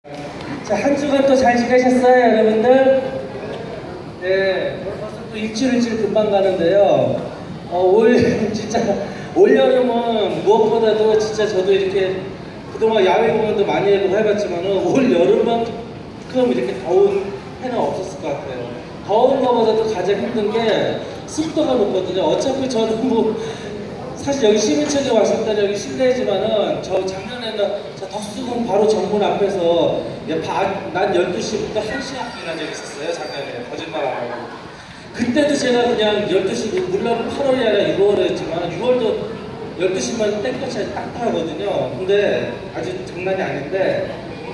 자, 한 주간 또 잘 지내셨어요, 여러분들? 네, 벌써 또 일주일 금방 가는데요. 진짜 올여름은 무엇보다도 진짜 저도 이렇게 그동안 야외 공연도 많이 해봤지만은 올여름만큼 이렇게 더운 해는 없었을 것 같아요. 더운 것보다도 가장 힘든 게 습도가 높거든요. 어차피 저는 사실 여기 시민청에 왔을 때는 여기 실내지만은 저 작년에는 저 덕수궁 바로 정문 앞에서 낮 12시부터 1시간이나 적이 있었어요. 작년에. 거짓말 안 하고. 그때도 제가 그냥 12시, 물론 8월이 아니라 6월이었지만 6월도 12시만 땡볕이 딱딱하거든요. 근데 아주 장난이 아닌데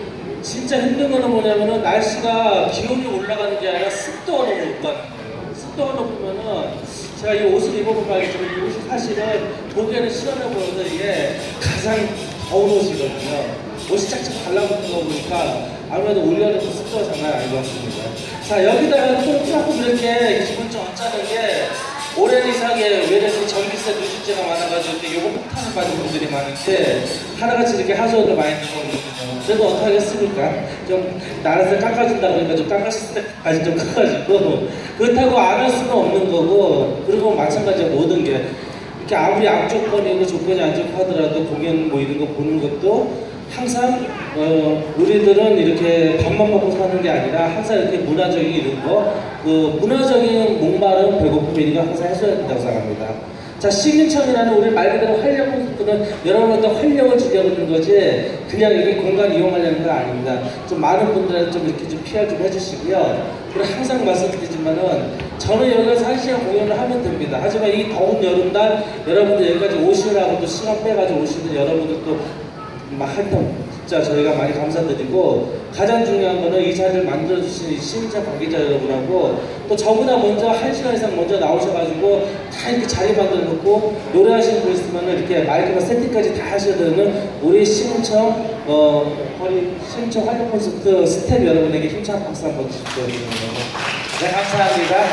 진짜 힘든 거는 뭐냐면은 날씨가 기온이 올라가는 게 아니라 습도가 너무 높다는 거예요. 습도가 높으면은 제가 이 옷을 입어보면 알겠지만 이 옷이 사실은 보기에는 시원해 보여도 이게 가장 더운 옷이거든요. 옷이 짝짝 달라붙는 거 보니까 아무래도 올여름 습도가 장난 아닌 것 같습니다. 자, 여기다가 또 조금 이렇게 기분 좀 언짢은 게 올해 이상에 외래에서 전기세 누적제가 많아가지고 이렇게 요거 폭탄을 받은 분들이 많은데 하나같이 이렇게 하소연을 많이 들어오거든요. 그래도 어떻게 하겠습니까? 좀 나라에서 깎아준다 그러니까 좀 깎았을 때까지 좀 깎아주고 그렇다고 안 할 수는 없는 거고 그리고 마찬가지로 모든 게 이렇게 아무리 악조건이고 조건이 안 좋고 하더라도 공연 뭐 이런 거 보는 것도 항상 우리들은 이렇게 밥만 먹고 사는 게 아니라 항상 이렇게 문화적인 이런 거, 문화적인 목마름, 배고픔 이런 거 항상 해줘야 된다고 생각합니다. 자, 시민청이라는 우리 말 그대로 활력 콘서트는 여러분한테 활력을 주려고 하는 거지 그냥 이렇게 공간 이용하려는 건 아닙니다. 좀 많은 분들한테 좀 이렇게 좀 PR 좀 해주시고요. 그리고 항상 말씀드리지만은 저는 여기 가서 1시간 공연을 하면 됩니다. 하지만 이 더운 여름날 여러분들 여기까지 오시느라고 또 시간 빼가지고 오시는 여러분들 또 하여튼 진짜 저희가 많이 감사드리고 가장 중요한 거는 이 자리를 만들어주신 시민청 관계자 여러분하고 또 저보다 먼저 1시간 이상 먼저 나오셔가지고 다 이렇게 자리 만들어 놓고 노래하시는 분 있으면 이렇게 마이크나 세팅까지 다 하셔야 되는 우리 시민청 시민청 활력 콘서트 스텝 여러분에게 힘찬 박수 한번 주시거든요. 네, 감사합니다.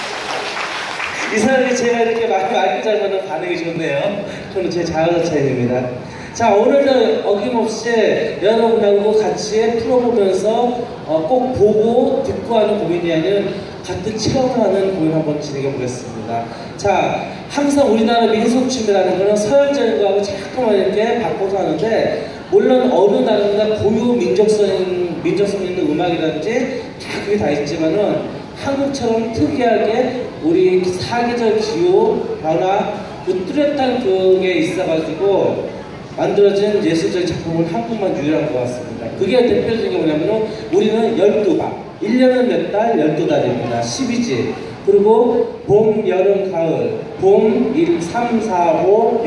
이 사람이 제가 이렇게 마이크 잘 받는 반응이 좋네요. 저는 제 자아자 차이입니다. 자, 오늘은 어김없이 여러분하고 같이 풀어보면서 꼭 보고 듣고 하는 공연이 아닌 같은 체험을 하는 공연 한번 진행해 보겠습니다. 자, 항상 우리나라 민속춤이라는 거는 서양적인 거하고 자꾸만 이렇게 바꿔서 하는데 물론 어느 나라마다 고유 민족성 있는 음악이라든지 다 그게 다 있지만은 한국처럼 특이하게 우리 사계절 기후, 변화, 뚜렷한 그게 있어가지고 만들어진 예술적인 작품은 한국만 유일한 것 같습니다. 그게 대표적인 게 뭐냐면은 우리는 12박, 1년은 몇 달? 12달입니다. 12지. 그리고 봄, 여름, 가을. 봄, 1, 3, 4, 5,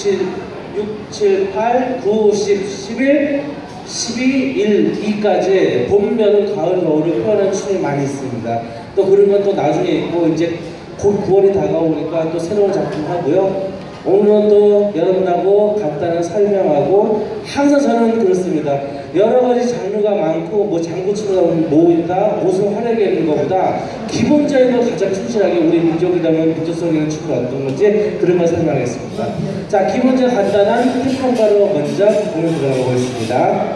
6, 7, 8, 9, 10, 11, 12, 1, 2까지 봄, 여름, 가을, 겨울을 표현하는 춤이 많이 있습니다. 또 그런 건 또 나중에 있고 이제 곧 9월이 다가오니까 또 새로운 작품 하고요. 오늘은 또 여러분하고 간단한 설명하고 항상 저는 그렇습니다. 여러 가지 장르가 많고 뭐 장구춤을 모인다, 옷을 화려하게 입는 것보다 기본적인 걸 가장 충실하게 우리 민족이라면 민족성 있는 춤을 어떤 건지 그런 걸 설명하겠습니다. 자, 기본적으로 간단한 힙합바로 먼저 공연 들어가 보겠습니다.